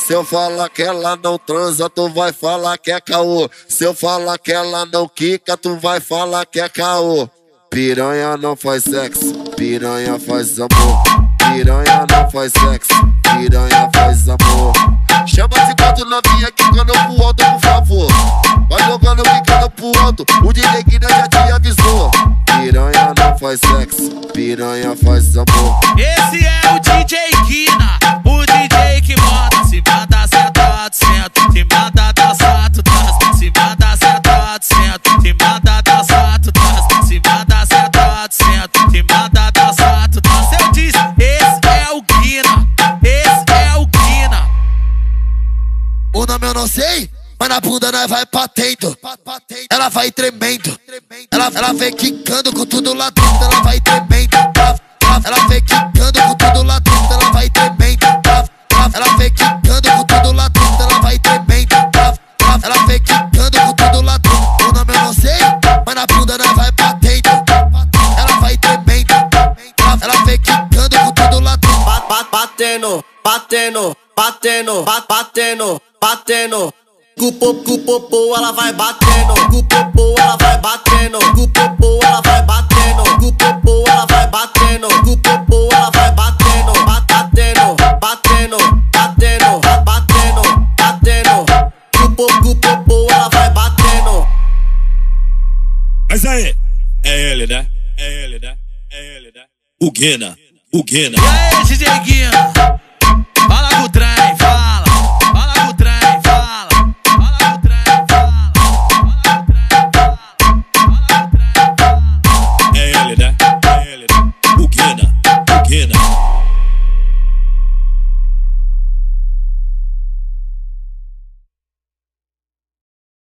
Se eu falar que ela não transa, tu vai falar que é caô. Se eu falar que ela não quica, tu vai falar que é caô. Piranha não faz sexo, piranha faz amor. Piranha não faz sexo, piranha faz amor. Chama esse quatro novinha que quando eu pro alto, por favor. Vai jogando, ficando pro alto, o DJ Guina já te avisou. Piranha não faz sexo, piranha faz amor. Esse é o DJ Guina, o DJ que bota. Se manda sentado, senta. Se manda dançar, tu dança. Se manda sentado, senta. Se manda dançar, tu dança. Se manda sentado, senta. Se manda dançar, tu dança. Eu disse, esse é o Guina, esse é o Guina. O nome eu não sei, mas na bunda nós vai batendo. Ela vai tremendo. Ela vem quicando com tudo lá dentro. Ela vai tremendo. Ela vem quicando com tudo lá dentro. Ela vai tremendo. Ela vem quicando com tudo lá dentro. Ela vai tremendo. Ela vem quicando com tudo lá dentro. O nome eu não sei, mas na bunda nós vai batendo. Ela vai tremendo. Ela vem quicando com tudo lá dentro. Batendo, batendo, batendo, batendo, batendo. Com popô, ela vai batendo. Com popô, ela vai batendo. Com popô, ela vai batendo. Com popô, ela vai batendo. Com popô, ela vai batendo. Batendo, batendo, batendo, batendo, batendo. Com popô, ela vai batendo. Mas aí, é ele, né? É ele, né? É ele, né? O Guina, o Guina. E aí, DJ Guina?